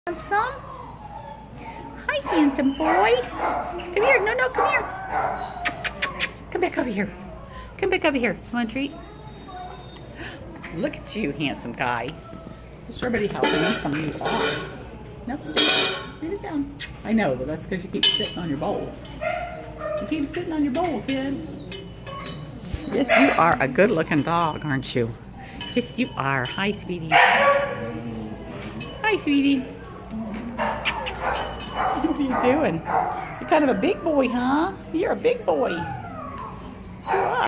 Want some? Hi, handsome boy. Come here. No, come here. Come back over here. Come back over here. You want a treat? Look at you, handsome guy. Is everybody how handsome you are? No, sit down. I know, but that's because you keep sitting on your bowl. You keep sitting on your bowl, kid. Yes, you are a good-looking dog, aren't you? Yes, you are. Hi, sweetie. Hi, sweetie. What are you doing? You're kind of a big boy, huh? You're a big boy. You are.